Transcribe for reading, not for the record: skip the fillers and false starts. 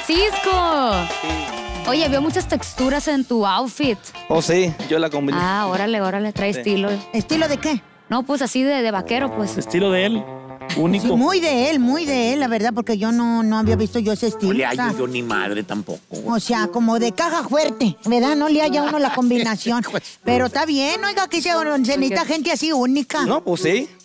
Francisco! Sí. Oye, veo muchas texturas en tu outfit. Oh, sí, yo la combiné. Ah, órale, trae estilo. ¿Estilo de qué? No, pues así de vaquero, pues. Estilo de él, único. Sí, muy de él, la verdad, porque yo no había visto yo ese estilo. No le o sea, hallo yo ni madre tampoco. O sea, como de caja fuerte, ¿verdad? No le haya uno la combinación. Pero está bien, oiga, que se necesita gente así única. No, pues sí.